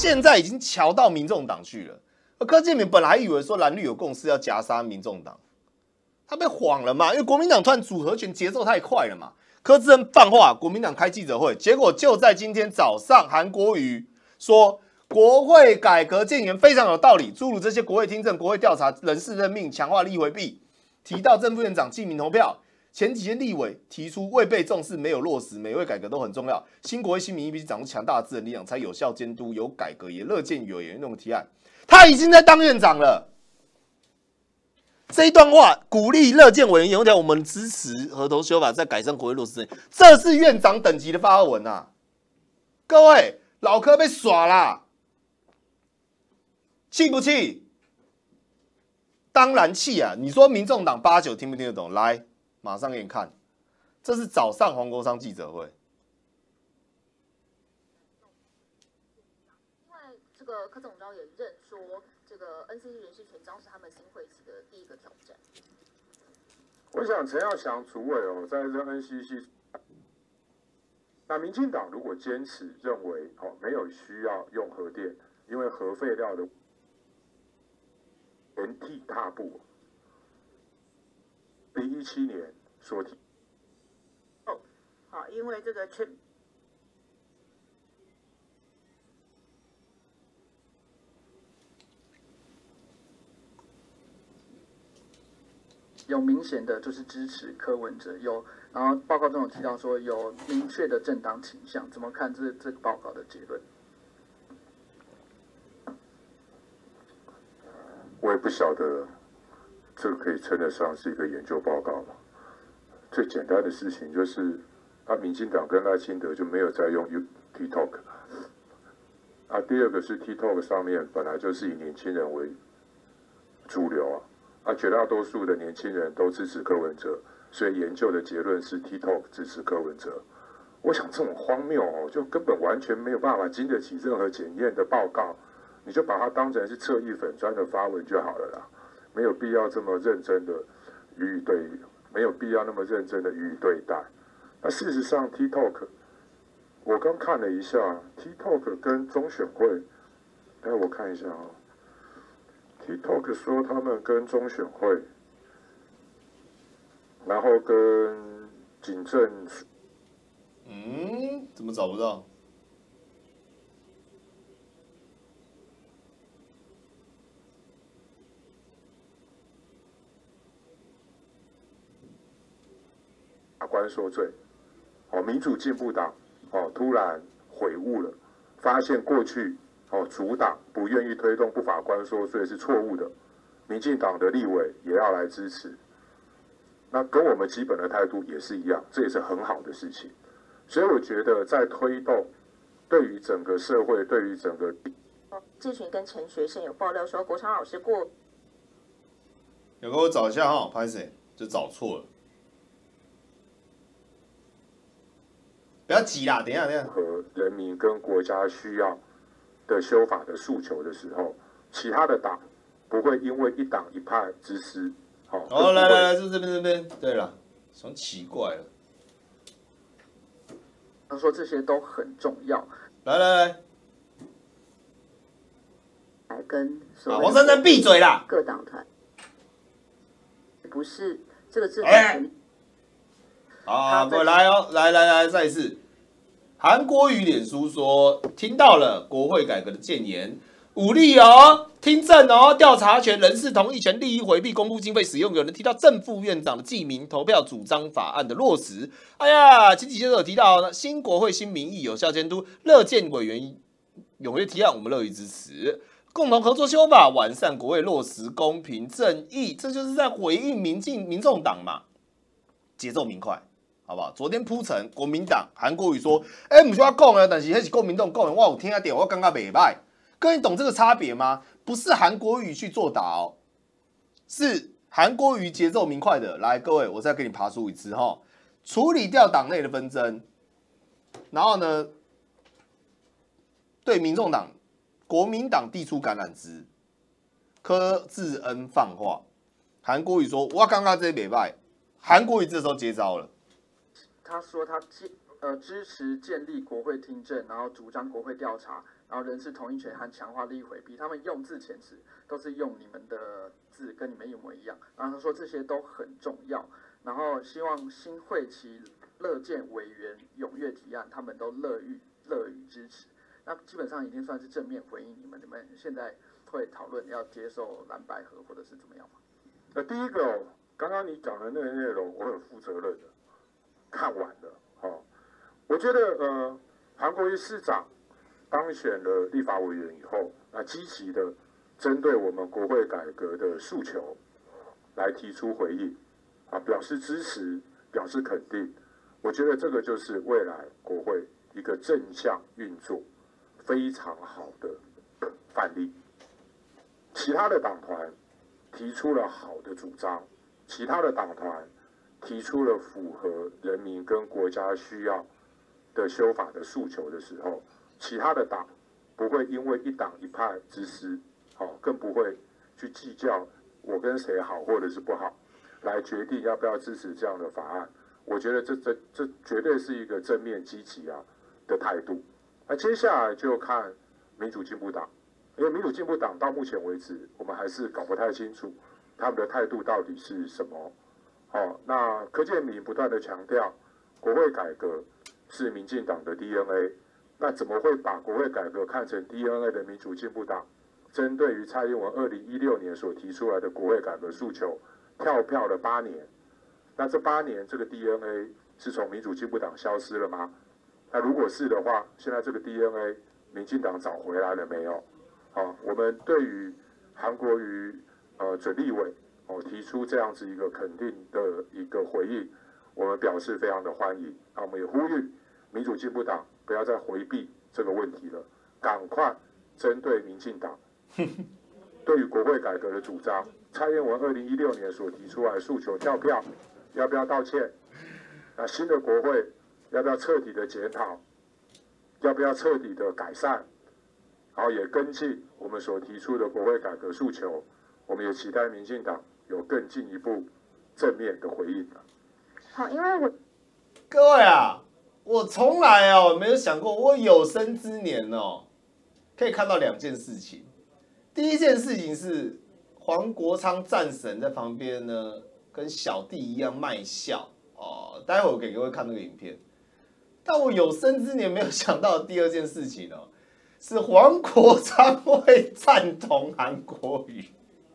现在已经瞧到民众党去了。柯建铭本来以为说蓝绿有共识要夹杀民众党，他被晃了嘛？因为国民党突然组合拳节奏太快了嘛。柯志恩放话，国民党开记者会，结果就在今天早上，韩国瑜说国会改革建言非常有道理，诸如这些国会听证、国会调查、人事任命、强化立回避，提到正副院长记名投票。前几天立委提出未被重视、没有落实，每位改革都很重要。新国会新民意必须掌握强大的自人力量，才有效监督有改革，也乐见有言论提案。他已经在当院长了。这一段话鼓励乐见委员言论，我们支持合同修法，在改善国会落实。这是院长等级的发文啊！各位，老柯被耍啦，气不气？当然气啊！你说民众党89听不听得懂？来，马上给你看，这是早上黄国昌记者会。 因为这个柯总召也认说，这个 NCC 人事权章是他们新会期的第一个挑战。 我想陈耀祥主委在这 NCC， 那民进党如果坚持认为没有需要用核电，因为核废料的原地踏步，比2017年所提。 好，因为这个有明显的就是支持柯文哲，然后报告中有提到说有明确的政党倾向，怎么看这个报告的结论？ 我也不晓得，这个可以称得上是一个研究报告吗？最简单的事情就是，民进党跟赖清德就没有在用 TikTok。第二个是 TikTok 上面本来就是以年轻人为主流绝大多数的年轻人都支持柯文哲，所以研究的结论是 TikTok 支持柯文哲。我想这种荒谬就根本完全没有办法经得起任何检验的报告，你就把它当成是侧翼粉专的发文就好了啦，没有必要这么认真的没有必要那么认真的予以对待。那事实上 TikTok， 我刚看了一下 TikTok 跟中选会，我看一下TikTok 说他们跟中选会，然后跟警政， 怎么找不到？ 法官说罪，民主进步党突然悔悟了，发现过去主党不愿意推动不法官说罪是错误的，民进党的立委也要来支持，那跟我们基本的态度也是一样，这也是很好的事情。所以我觉得在推动对于整个社会，对于整个志群跟陈学圣有爆料说，国昌老师有给我找一下拍谁就找错了，不要急啦，等一下。 和人民跟国家需要的修法的诉求的时候，其他的党不会因为一党一派之私， 来，这边，对了，什么奇怪了？ 他说这些都很重要。 来， 跟黄珊珊闭嘴啦！ 各党团不是这个制度。 各位来，再一次。韩国瑜脸书说，听到了国会改革的建言，武力听证调查权、人事同意权、利益回避、公布经费使用。有人提到正副院长的记名投票主张法案的落实。前几天都有提到新国会新民意有效监督，乐见委员踊跃提案，我们乐于支持。共同合作修法，完善国会落实公平正义，这就是在回应民众党嘛，节奏明快。好不好？昨天铺陈国民党韩国瑜说，不是我讲的，但是那是国民党讲的，我有听到，我感觉袂歹。各位懂这个差别吗？不是韩国瑜去作答是韩国瑜节奏明快的。来，各位，我再给你爬出一次处理掉党内的纷争，然后呢，对民众党、国民党递出橄榄枝，柯志恩放话，韩国瑜说，我感觉这袂歹。韩国瑜这时候接招了。 他说他支持建立国会听证，然后主张国会调查，然后人事同意权和强化利益回避，他们用字遣词都是用你们的字，跟你们一模一样。然后他说这些都很重要，然后希望新会期乐见委员踊跃提案，他们都乐于支持。那基本上已经算是正面回应你们现在会讨论要接受蓝白合或者是怎么样吗？ 第一个刚刚你讲的那个内容，我很负责任的看完了。我觉得韩国瑜市长当选了立法委员以后，那积极的针对我们国会改革的诉求来提出回应，表示支持，表示肯定。我觉得这个就是未来国会一个正向运作非常好的范例。其他的党团提出了好的主张，其他的党团提出了符合人民跟国家需要的修法的诉求的时候，其他的党不会因为一党一派之私，更不会去计较我跟谁好或者是不好，来决定要不要支持这样的法案。我觉得这绝对是一个正面积极的态度。那接下来就看民主进步党，因为民主进步党到目前为止，我们还是搞不太清楚他们的态度到底是什么。那柯建铭不断的强调国会改革是民进党的 DNA， 那怎么会把国会改革看成 DNA 的民主进步党，针对于蔡英文2016年所提出来的国会改革诉求，跳票了8年？那这8年这个 DNA 是从民主进步党消失了吗？那如果是的话，现在这个 DNA 民进党找回来了没有？我们对于韩国瑜准立委提出这样子一个肯定的一个回应，我们表示非常的欢迎。我们也呼吁民主进步党不要再回避这个问题了，赶快针对民进党对于国会改革的主张，蔡英文2016年所提出来的诉求跳票，要不要道歉？那新的国会要不要彻底的检讨？要不要彻底的改善？然后也跟进我们所提出的国会改革诉求，我们也期待民进党有更进一步正面的回应。 好，因为各位我从来没有想过，我有生之年可以看到2件事情。第一件事情是黄国昌战神在旁边呢，跟小弟一样卖笑待会我给各位看那个影片。但我有生之年没有想到的第2件事情是黄国昌会赞同韩国瑜，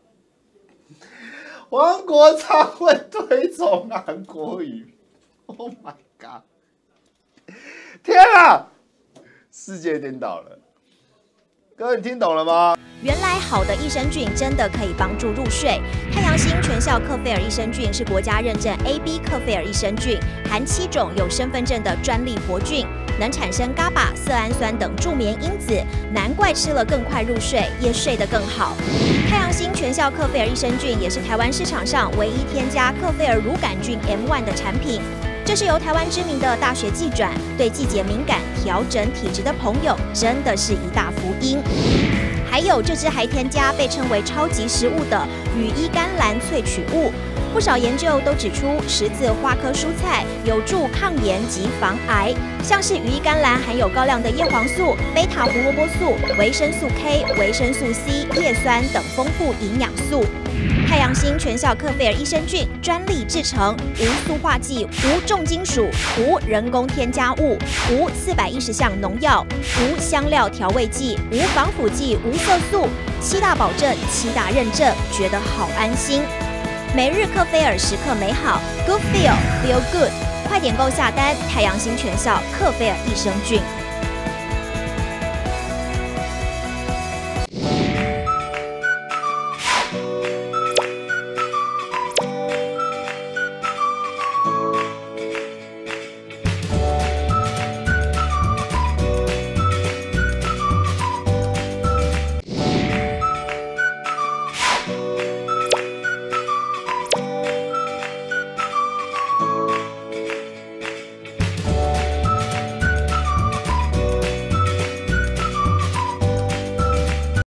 黄国昌会推崇韩国瑜。Oh my god！ 天啊，世界颠倒了！各位，你听懂了吗？ 原来好的益生菌真的可以帮助入睡。太阳星全效克菲尔益生菌是国家认证 AB 克菲尔益生菌，含7种有身份证的专利活菌，能产生伽巴、色氨酸等助眠因子，难怪吃了更快入睡，也睡得更好。太阳星全效克菲尔益生菌也是台湾市场上唯一添加克菲尔乳杆菌 M1 的产品。这是由台湾知名的大学季转，对季节敏感、调整体质的朋友真的是一大福音。还有这支还添加被称为超级食物的羽衣甘蓝萃取物，不少研究都指出十字花科蔬菜有助抗炎及防癌，像是羽衣甘蓝含有高量的叶黄素、贝塔胡萝卜素、维生素 K、维生素 C、叶酸等丰富营养素。太阳星全效克菲尔益生菌专利制成，无塑化剂、无重金属、无人工添加物、无410项农药、无香料调味剂、无防腐剂、无色素，7大保证、7大认证，觉得好安心。每日克菲尔，时刻美好 ，Good Feel Feel Good， 快点购下单！太阳星全效克菲尔益生菌。